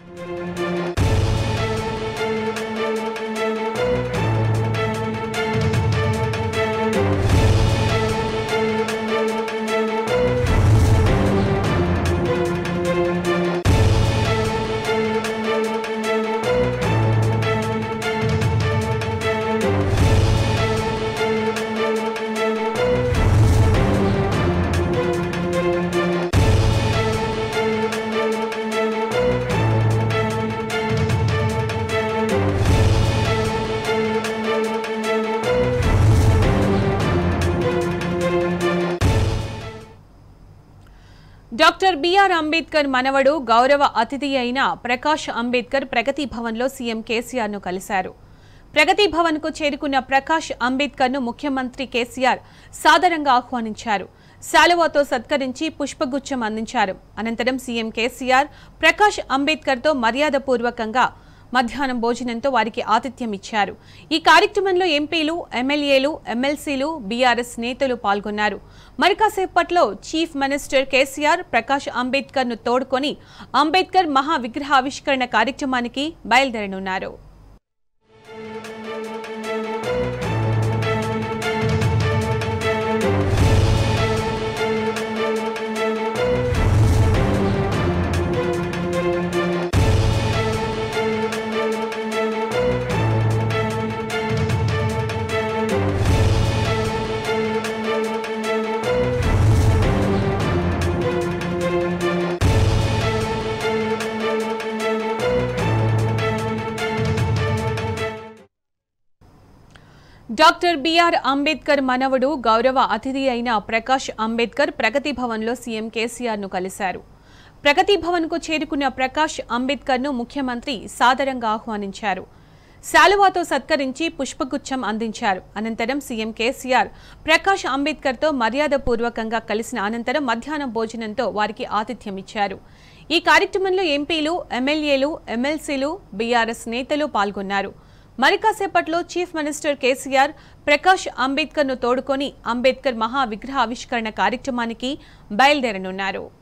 Doctor BR Ambedkar మనవడు గౌరవ అతిథి అయిన ప్రకాష్ అంబేద్కర్ ప్రగతి భవన్లో సీఎం కేసీఆర్ ను కలిశారు. ప్రగతి భవన్ కు చేరుకున్న ప్రకాష్ అంబేద్కర్ ను ముఖ్యమంత్రి కేసీఆర్ సాదరంగా ఆహ్వానించారు. శాలువాతో సత్కరించి పుష్పగుచ్చం అందించారు. అనంతరం సీఎం కేసీఆర్ ప్రకాష్ అంబేద్కర్ తో మర్యాదపూర్వకంగా మధ్యాహ్నం భోజనంతో వారికి ఆతిథ్యం ఇచ్చారు. ఈ కార్యక్రమంలో ఎంపీలు, ఎమ్మెల్యేలు, ఎమ్మెల్సీలు, బీఆర్ఎస్ నేతలు పాల్గొన్నారు. మరికాసేపట్లో chief minister KCR Prakash Ambedkar ను తోడుకొని అంబేద్కర్ మహా విగ్రహావిష్కరణ కార్యక్రమానికి బయలుదేరనున్నారు. డాక్టర్ బిఆర్ అంబేద్కర్ మనవడు గౌరవ అతిథి అయిన ప్రకాష్ అంబేద్కర్ ప్రగతి భవన్లో సీఎం కేసీఆర్ ను కలిశారు. ప్రగతి భవన్ కు చేరుకున్న ప్రకాష్ అంబేద్కర్ ను ముఖ్యమంత్రి సాదరంగా ఆహ్వానించారు. శాలువాతో సత్కరించి పుష్పగుచ్చం అందించారు. అనంతరం సీఎం కేసీఆర్ ప్రకాష్ అంబేద్కర్ తో మర్యాదపూర్వకంగా కలిసిన అనంతరం మధ్యాహ్నం భోజనంతో వారికి ఆతిథ్యం ఇచ్చారు. ఈ కార్యక్రమంలో ఎంపీలు, ఎమ్మెల్యేలు, ఎమ్మెల్సీలు, బీఆర్ఎస్ నేతలు పాల్గొన్నారు. మరికాసేపట్లో chief minister KCR Prakash Ambedkar ను తోడుకొని అంబేద్కర్ మహా విగ్రహావిష్కరణ కార్యక్రమానికి బయలుదేరనున్నారు.